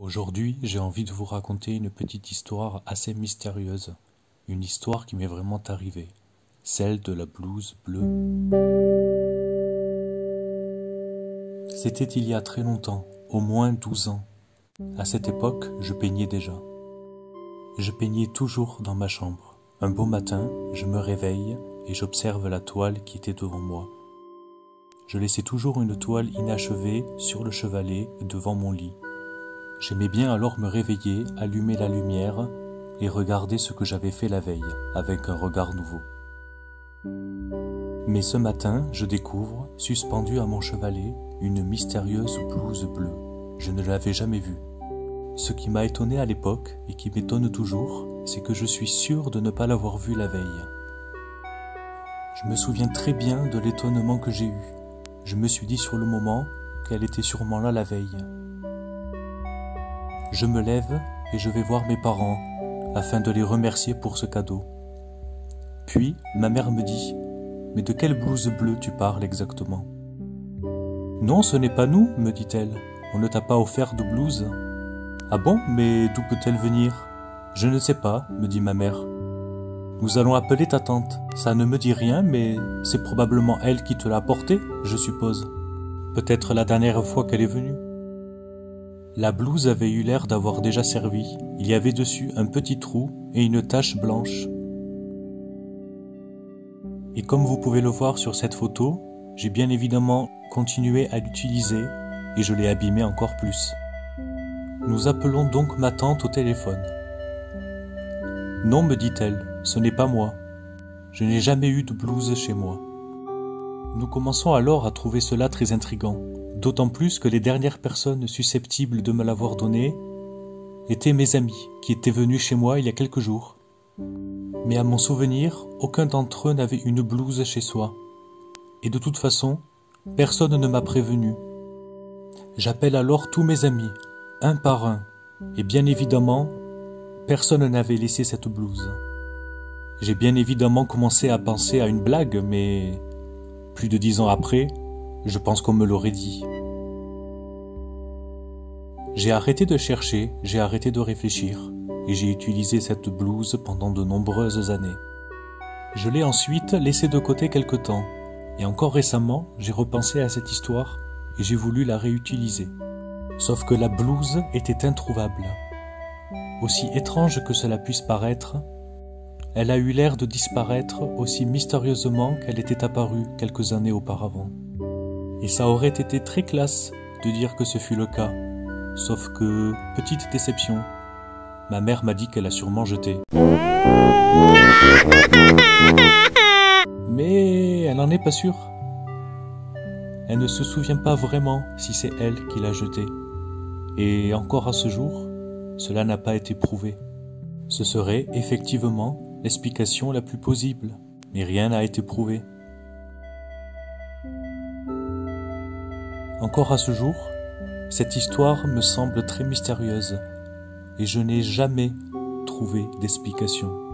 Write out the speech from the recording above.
Aujourd'hui, j'ai envie de vous raconter une petite histoire assez mystérieuse, une histoire qui m'est vraiment arrivée, celle de la blouse bleue. C'était il y a très longtemps, au moins 12 ans. À cette époque, je peignais déjà. Je peignais toujours dans ma chambre. Un beau matin, je me réveille et j'observe la toile qui était devant moi. Je laissais toujours une toile inachevée sur le chevalet devant mon lit. J'aimais bien alors me réveiller, allumer la lumière et regarder ce que j'avais fait la veille, avec un regard nouveau. Mais ce matin, je découvre, suspendue à mon chevalet, une mystérieuse blouse bleue. Je ne l'avais jamais vue. Ce qui m'a étonné à l'époque, et qui m'étonne toujours, c'est que je suis sûr de ne pas l'avoir vue la veille. Je me souviens très bien de l'étonnement que j'ai eu. Je me suis dit sur le moment qu'elle était sûrement là la veille. Je me lève et je vais voir mes parents, afin de les remercier pour ce cadeau. Puis, ma mère me dit « Mais de quelle blouse bleue tu parles exactement ?»« Non, ce n'est pas nous, me dit-elle. On ne t'a pas offert de blouse. »« Ah bon, mais d'où peut-elle venir ?»« Je ne sais pas, me dit ma mère. »« Nous allons appeler ta tante. Ça ne me dit rien, mais c'est probablement elle qui te l'a apportée, je suppose. Peut-être la dernière fois qu'elle est venue. » La blouse avait eu l'air d'avoir déjà servi. Il y avait dessus un petit trou et une tache blanche. Et comme vous pouvez le voir sur cette photo, j'ai bien évidemment continué à l'utiliser et je l'ai abîmée encore plus. Nous appelons donc ma tante au téléphone. « Non, me dit-elle, ce n'est pas moi. Je n'ai jamais eu de blouse chez moi. » Nous commençons alors à trouver cela très intriguant, d'autant plus que les dernières personnes susceptibles de me l'avoir donnée étaient mes amis, qui étaient venus chez moi il y a quelques jours. Mais à mon souvenir, aucun d'entre eux n'avait une blouse chez soi. Et de toute façon, personne ne m'a prévenu. J'appelle alors tous mes amis, un par un, et bien évidemment, personne n'avait laissé cette blouse. J'ai bien évidemment commencé à penser à une blague, mais plus de 10 ans après, je pense qu'on me l'aurait dit. J'ai arrêté de chercher, j'ai arrêté de réfléchir, et j'ai utilisé cette blouse pendant de nombreuses années. Je l'ai ensuite laissée de côté quelque temps, et encore récemment, j'ai repensé à cette histoire et j'ai voulu la réutiliser. Sauf que la blouse était introuvable. Aussi étrange que cela puisse paraître, elle a eu l'air de disparaître aussi mystérieusement qu'elle était apparue quelques années auparavant. Et ça aurait été très classe de dire que ce fut le cas. Sauf que, petite déception, ma mère m'a dit qu'elle a sûrement jeté. Mais elle n'en est pas sûre. Elle ne se souvient pas vraiment si c'est elle qui l'a jeté. Et encore à ce jour, cela n'a pas été prouvé. Ce serait effectivement l'explication la plus plausible, mais rien n'a été prouvé. Encore à ce jour, cette histoire me semble très mystérieuse et je n'ai jamais trouvé d'explication.